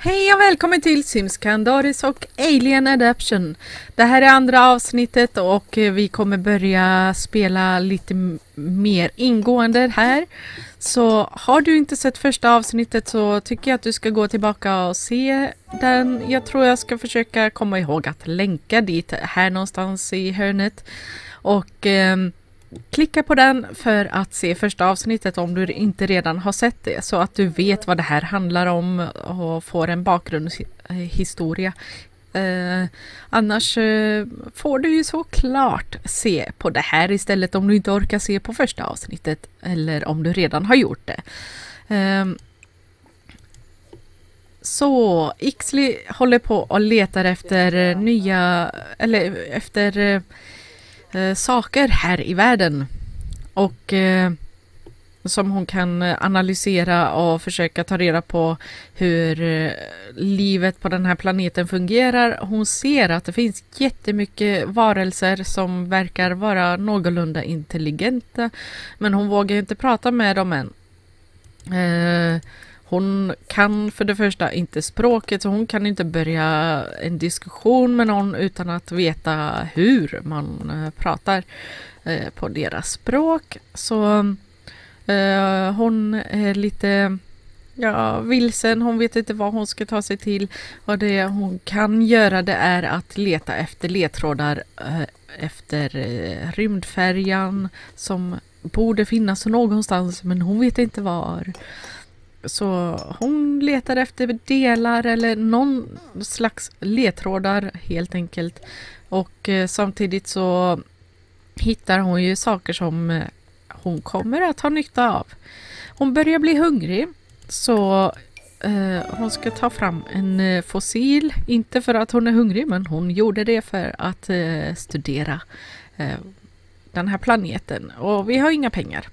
Hej och välkommen till Sims Candaris och Alien Adaption. Det här är andra avsnittet och vi kommer börja spela lite mer ingående här. Så har du inte sett första avsnittet så tycker jag att du ska gå tillbaka och se den. Jag tror jag ska försöka komma ihåg att länka dit här någonstans i hörnet. Och klicka på den för att se första avsnittet om du inte redan har sett det. Så att du vet vad det här handlar om och får en bakgrundshistoria. Annars får du ju såklart se på det här istället om du inte orkar se på första avsnittet. Eller om du redan har gjort det. Så Ixley håller på och letar efter efter saker här i världen och som hon kan analysera och försöka ta reda på hur livet på den här planeten fungerar. Hon ser att det finns jättemycket varelser som verkar vara någorlunda intelligenta, men hon vågar inte prata med dem än. Hon kan för det första inte språket, så hon kan inte börja en diskussion med någon utan att veta hur man pratar på deras språk. Så hon är lite vilsen, hon vet inte vad hon ska ta sig till. Och det hon kan göra det är att leta efter ledtrådar efter rymdfärjan som borde finnas någonstans, men hon vet inte var. Så hon letar efter delar eller någon slags ledtrådar helt enkelt. Och samtidigt så hittar hon ju saker som hon kommer att ha nytta av. Hon börjar bli hungrig, så hon ska ta fram en fossil. Inte för att hon är hungrig, men hon gjorde det för att studera den här planeten. Och vi har inga pengar.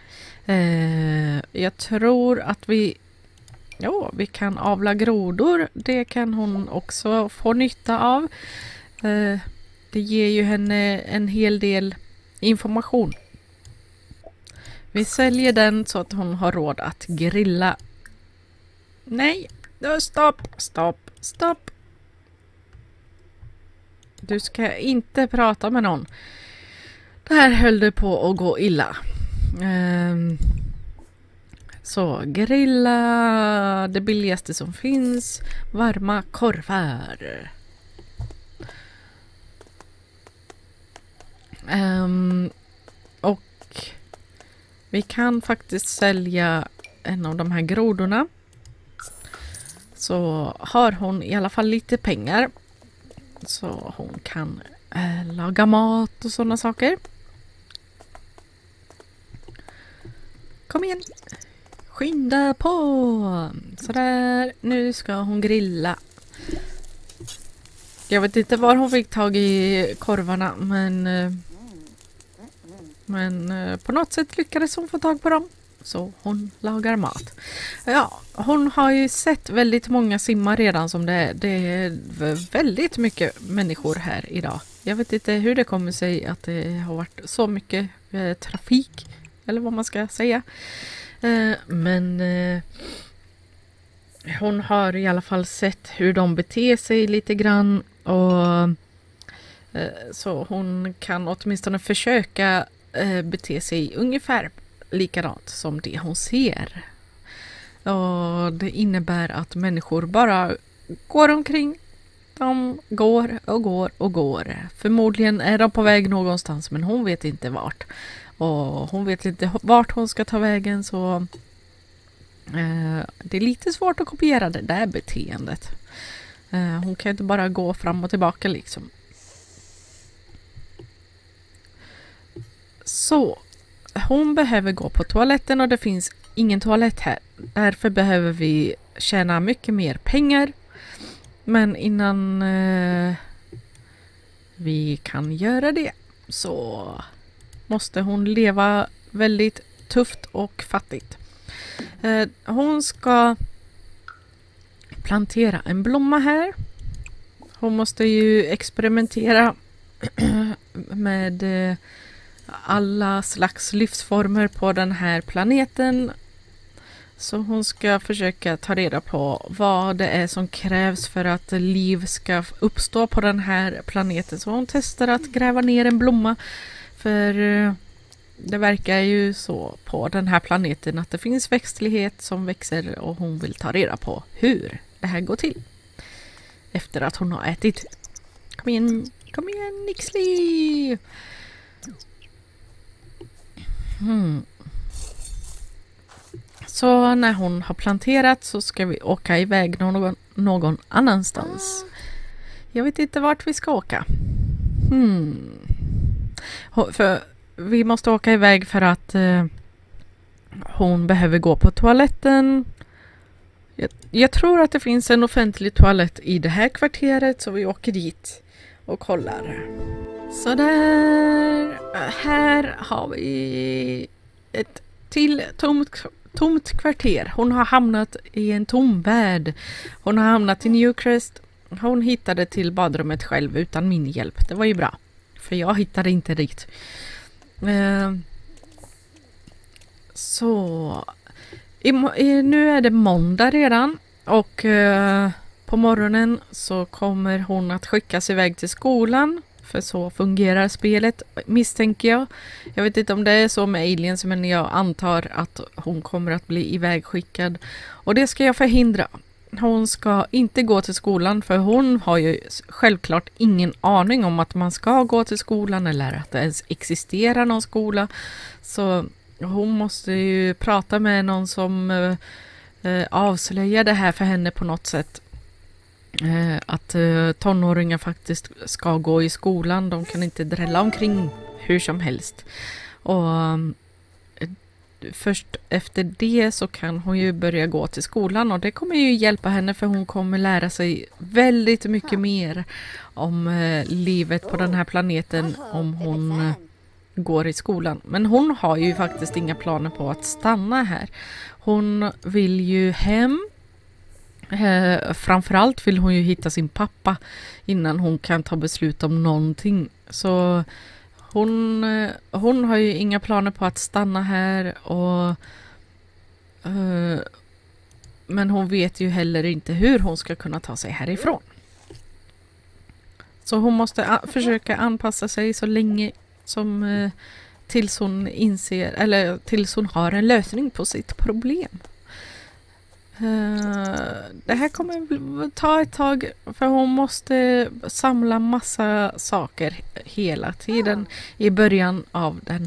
Jag tror att vi kan avla grodor. Det kan hon också få nytta av. Det ger ju henne en hel del information. Vi säljer den så att hon har råd att grilla. Nej, stopp. Du ska inte prata med någon. Det här höll det på att gå illa. Så grilla det billigaste som finns, varma korvar. Och vi kan faktiskt sälja en av de här grodorna. Så har hon i alla fall lite pengar, så hon kan laga mat och sådana saker. Kom igen. Skynda på. Sådär. Nu ska hon grilla. Jag vet inte var hon fick tag i korvarna. Men på något sätt lyckades hon få tag på dem. Så hon lagar mat. Ja, hon har ju sett väldigt många simmar redan som det är. Det är väldigt mycket människor här idag. Jag vet inte hur det kommer sig att det har varit så mycket trafik. Eller vad man ska säga. Men hon har i alla fall sett hur de beter sig lite grann. Och så hon kan åtminstone försöka bete sig ungefär likadant som det hon ser. Och det innebär att människor bara går omkring. De går och går och går. Förmodligen är de på väg någonstans, men hon vet inte vart. Och hon vet inte vart hon ska ta vägen, så det är lite svårt att kopiera det där beteendet. Hon kan inte bara gå fram och tillbaka liksom. Så hon behöver gå på toaletten och det finns ingen toalett här. Därför behöver vi tjäna mycket mer pengar. Men innan vi kan göra det så måste hon leva väldigt tufft och fattigt. Hon ska plantera en blomma här. Hon måste ju experimentera med alla slags livsformer på den här planeten. Så hon ska försöka ta reda på vad det är som krävs för att liv ska uppstå på den här planeten. Så hon testar att gräva ner en blomma. För det verkar ju så på den här planeten att det finns växtlighet som växer och hon vill ta reda på hur det här går till. Efter att hon har ätit. Kom igen Nixley! Så när hon har planterat så ska vi åka iväg någon annanstans. Jag vet inte vart vi ska åka. För vi måste åka iväg för att hon behöver gå på toaletten. Jag tror att det finns en offentlig toalett i det här kvarteret, så vi åker dit och kollar. Så där, här har vi ett till tomt kvarter. Hon har hamnat i en tom värld. Hon har hamnat i Newcrest. Hon hittade till badrummet själv utan min hjälp. Det var ju bra. För jag hittade inte dit. Så nu är det måndag redan. Och på morgonen så kommer hon att skickas iväg till skolan. För så fungerar spelet, misstänker jag. Jag vet inte om det är så med aliens, men jag antar att hon kommer att bli ivägskickad. Och det ska jag förhindra. Hon ska inte gå till skolan, för hon har ju självklart ingen aning om att man ska gå till skolan eller att det ens existerar någon skola. Så hon måste ju prata med någon som avslöjar det här för henne på något sätt. Att tonåringar faktiskt ska gå i skolan. De kan inte drälla omkring hur som helst. Och först efter det så kan hon ju börja gå till skolan. Och det kommer ju hjälpa henne, för hon kommer lära sig väldigt mycket mer om livet på den här planeten om hon går i skolan. Men hon har ju faktiskt inga planer på att stanna här. Hon vill ju hem. Framförallt vill hon ju hitta sin pappa innan hon kan ta beslut om någonting. Så hon har ju inga planer på att stanna här. Men hon vet ju heller inte hur hon ska kunna ta sig härifrån. Så hon måste försöka anpassa sig så länge som tills hon inser, eller tills hon har en lösning på sitt problem. Det här kommer ta ett tag, för hon måste samla massa saker hela tiden i början av den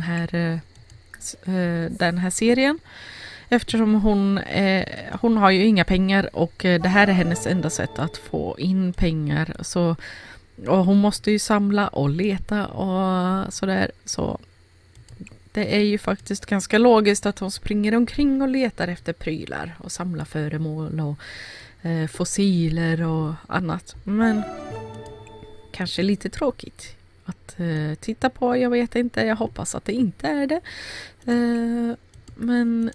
här serien. Eftersom hon har ju inga pengar och det här är hennes enda sätt att få in pengar. Och hon måste ju samla och leta och sådär. Så det är ju faktiskt ganska logiskt att hon springer omkring och letar efter prylar och samlar föremål och fossiler och annat. Men kanske lite tråkigt att titta på, jag vet inte. Jag hoppas att det inte är det. Men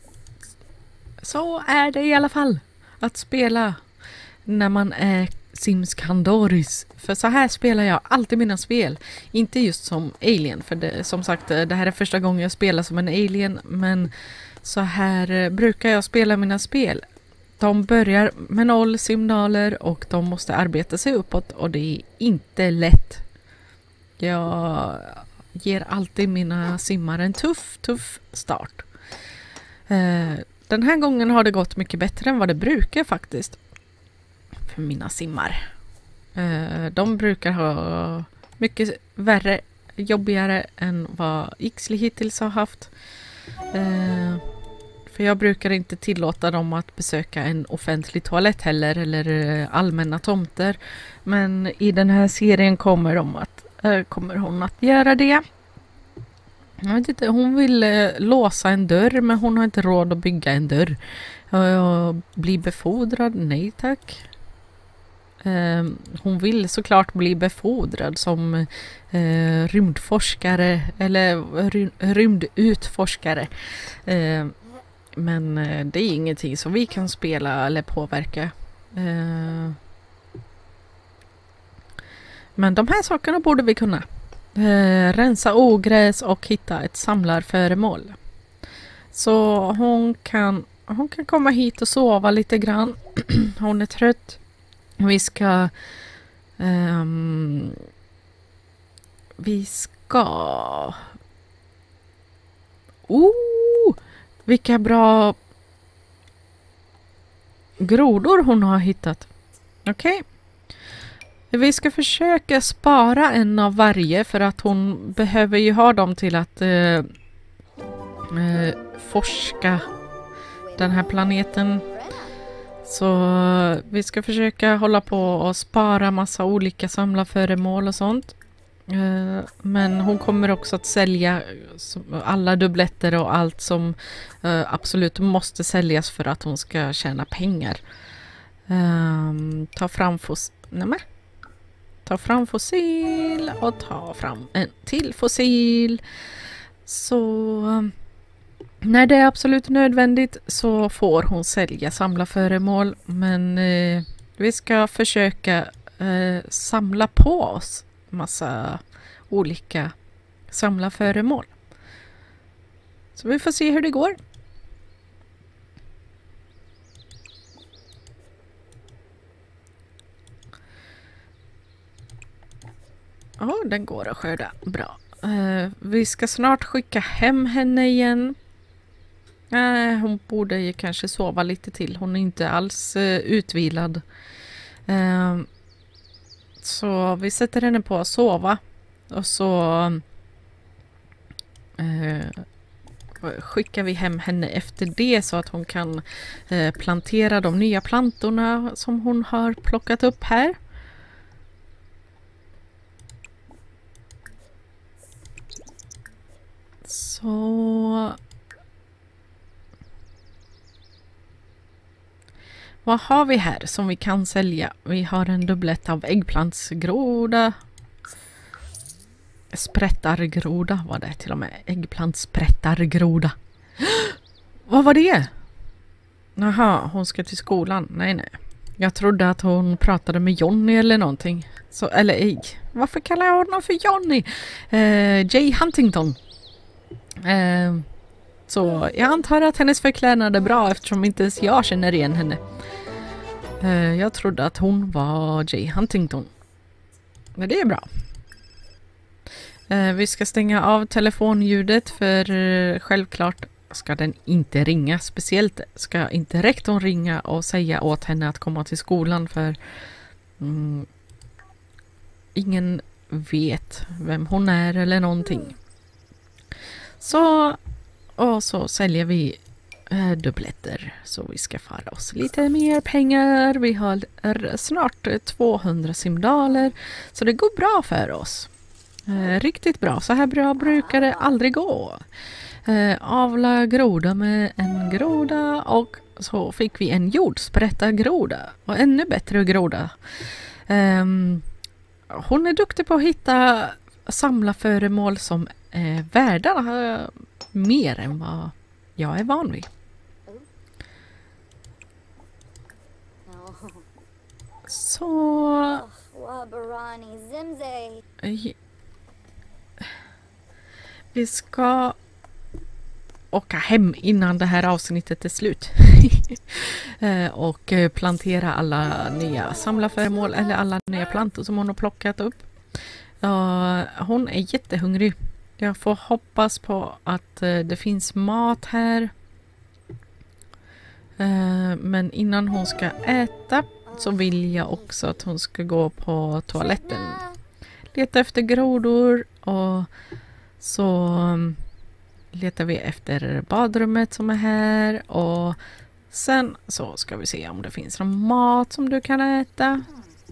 så är det i alla fall att spela när man är Sims Candoris. För så här spelar jag alltid mina spel. Inte just som alien. För som sagt, det här är första gången jag spelar som en alien. Men så här brukar jag spela mina spel. De börjar med 0 simdaler och de måste arbeta sig uppåt. Och det är inte lätt. Jag ger alltid mina simmare en tuff start. Den här gången har det gått mycket bättre än vad det brukar faktiskt. För mina simmar. De brukar ha mycket värre, jobbigare än vad Ixley hittills har haft. För jag brukar inte tillåta dem att besöka en offentlig toalett heller, eller allmänna tomter. Men i den här serien kommer hon att göra det. Jag vet inte, hon vill låsa en dörr, men hon har inte råd att bygga en dörr. Bli befordrad? Nej tack. Hon vill såklart bli befordrad som rymdforskare eller rymdutforskare. Men det är ingenting som vi kan spela eller påverka. Men de här sakerna borde vi kunna. Rensa ogräs och hitta ett samlarföremål. Så hon kan hon kan komma hit och sova lite grann. Hon är trött. Vi ska vilka bra grodor hon har hittat. Okej. Vi ska försöka spara en av varje för att hon behöver ju ha dem till att forska den här planeten. Så vi ska försöka hålla på och spara massa olika samlarföremål och sånt. Men hon kommer också att sälja alla dubbletter och allt som absolut måste säljas för att hon ska tjäna pengar. Ta fram fossil och ta fram en till fossil. Så när det är absolut nödvändigt så får hon sälja samlarföremål. Men vi ska försöka samla på oss massa olika samlarföremål. Så vi får se hur det går. Den går att skörda. Bra. Vi ska snart skicka hem henne igen. Hon borde ju kanske sova lite till. Hon är inte alls utvilad. Så vi sätter henne på att sova. Och så skickar vi hem henne efter det så att hon kan plantera de nya plantorna som hon har plockat upp här. Så vad har vi här som vi kan sälja? Vi har en dubblett av äggplantsgroda. Sprättargroda var det till och med. Äggplantsprättargroda. Vad var det? Jaha, hon ska till skolan. Nej. Jag trodde att hon pratade med Johnny eller någonting. Så, eller ej. Varför kallar jag honom för Johnny? Jay Huntington. Så jag antar att hennes förklädnad är bra eftersom inte ens jag känner igen henne. Jag trodde att hon var Jay Huntington. Men det är bra. Vi ska stänga av telefonljudet för självklart ska den inte ringa. Speciellt ska inte rektorn ringa och säga åt henne att komma till skolan för ingen vet vem hon är eller någonting. Så säljer vi dubbletter så vi ska fara oss lite mer pengar. Vi har snart 200 simdaler så det går bra för oss. Riktigt bra. Så här bra brukar det aldrig gå. Avla groda med en groda och så fick vi en jordsprättargroda och ännu bättre groda. Hon är duktig på att hitta samlarföremål som är värda mer än vad jag är van vid. Så vi ska åka hem innan det här avsnittet är slut och plantera alla nya samlarföremål eller alla nya plantor som hon har plockat upp. Hon är jättehungrig. Jag får hoppas på att det finns mat här. Men innan hon ska äta så vill jag också att hon ska gå på toaletten. Leta efter grodor och så letar vi efter badrummet som är här och sen så ska vi se om det finns någon mat som du kan äta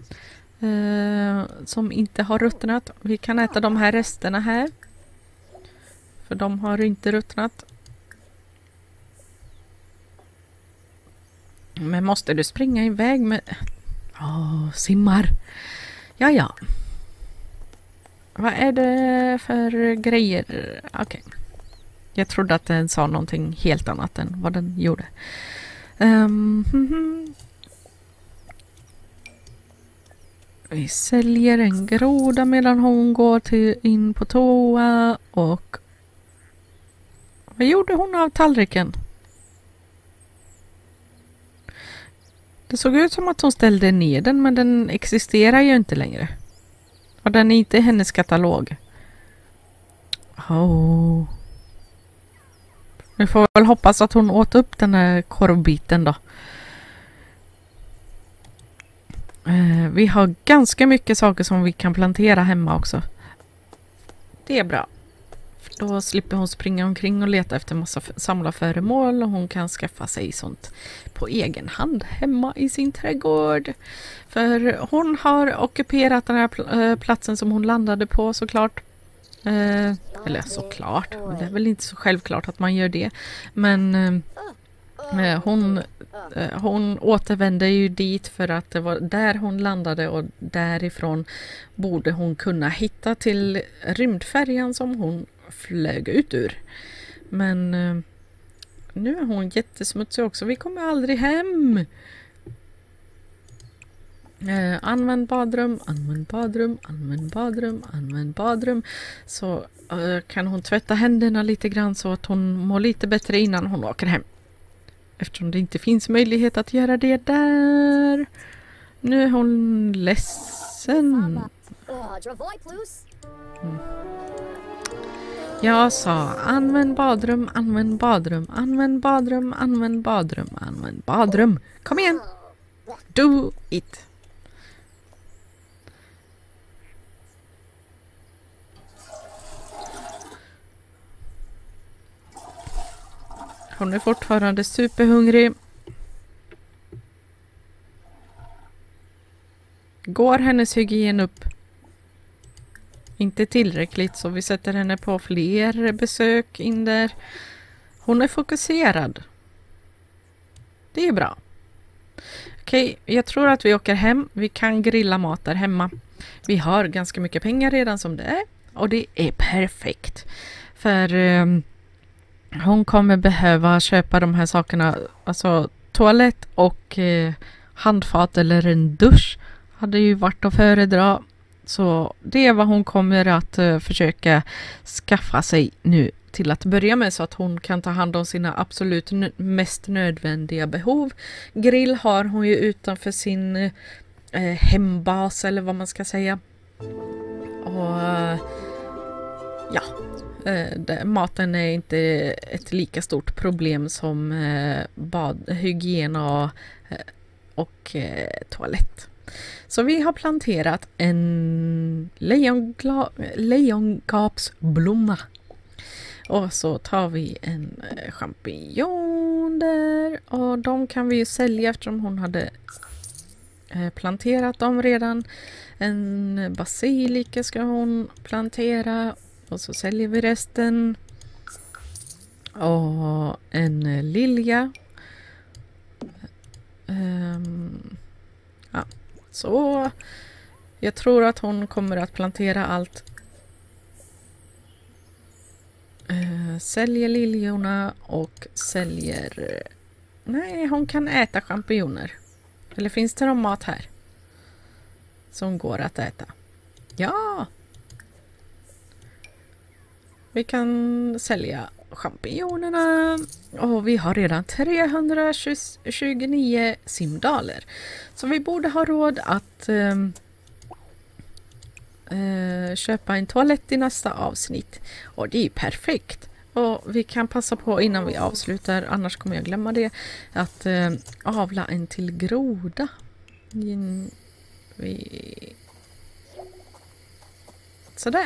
som inte har ruttnat. Vi kan äta de här resterna här för de har inte ruttnat. Men måste du springa iväg med simmar? Ja. Vad är det för grejer? Okej. Jag trodde att den sa någonting helt annat än vad den gjorde. Vi säljer en groda medan hon går in på toa. Och vad gjorde hon av tallriken? Det såg ut som att hon ställde ner den, men den existerar ju inte längre. Och den är inte i hennes katalog. Oh. Vi får väl hoppas att hon åt upp den här korvbiten då. Vi har ganska mycket saker som vi kan plantera hemma också. Det är bra. Då slipper hon springa omkring och leta efter massa samla föremål och hon kan skaffa sig sånt på egen hand hemma i sin trädgård. För hon har ockuperat den här platsen som hon landade på såklart. Eller såklart, det är väl inte så självklart att man gör det. Men hon återvände ju dit för att det var där hon landade och därifrån borde hon kunna hitta till rymdfärjan som hon flög ut ur. Men nu är hon jättesmutsig också. Vi kommer aldrig hem. Använd badrum, använd badrum, använd badrum, använd badrum. Så kan hon tvätta händerna lite grann så att hon mår lite bättre innan hon åker hem. Eftersom det inte finns möjlighet att göra det där. Nu är hon ledsen. Jag sa använd badrum, använd badrum, använd badrum, använd badrum, använd badrum. Kom igen. Do it. Hon är fortfarande superhungrig. Går hennes hygien upp? Inte tillräckligt så vi sätter henne på fler besök in där. Hon är fokuserad. Det är bra. Okej, jag tror att vi åker hem. Vi kan grilla mat där hemma. Vi har ganska mycket pengar redan som det är. Och det är perfekt. För hon kommer behöva köpa de här sakerna. Alltså toalett och handfat eller en dusch. Hade ju varit att föredra. Så det är vad hon kommer att försöka skaffa sig nu till att börja med så att hon kan ta hand om sina absolut mest nödvändiga behov. Grill har hon ju utanför sin hembas eller vad man ska säga. Och ja, maten är inte ett lika stort problem som hygien och toalett. Så vi har planterat en lejongapsblomma. Och så tar vi en champinjon där. Och de kan vi ju sälja eftersom hon hade planterat dem redan. En basilika ska hon plantera. Och så säljer vi resten. Och en lilja. Ja. Så jag tror att hon kommer att plantera allt. Säljer liljorna och säljer... Nej, hon kan äta champinjoner. Eller finns det någon mat här som går att äta? Ja! Vi kan sälja champinjonerna och vi har redan 329 simdaler. Så vi borde ha råd att köpa en toalett i nästa avsnitt. Och det är perfekt. Och vi kan passa på innan vi avslutar, annars kommer jag glömma det, att avla en till groda. Sådär.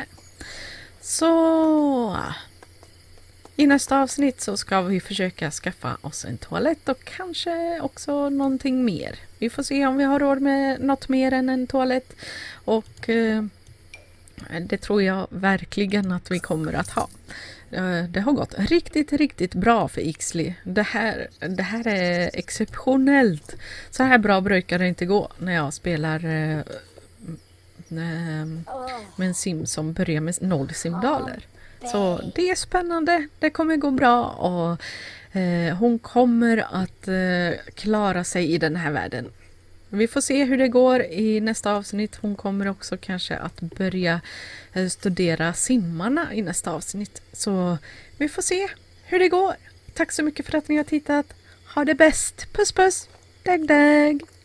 Så i nästa avsnitt så ska vi försöka skaffa oss en toalett och kanske också någonting mer. Vi får se om vi har råd med något mer än en toalett. Och det tror jag verkligen att vi kommer att ha. Det har gått riktigt bra för Ixley. Det här är exceptionellt. Så här bra brukar det inte gå när jag spelar med en sim som börjar med 0 simdaler. Så det är spännande. Det kommer gå bra och hon kommer att klara sig i den här världen. Vi får se hur det går i nästa avsnitt. Hon kommer också kanske att börja studera simmarna i nästa avsnitt. Så vi får se hur det går. Tack så mycket för att ni har tittat. Ha det bäst. Puss puss. Dag dag.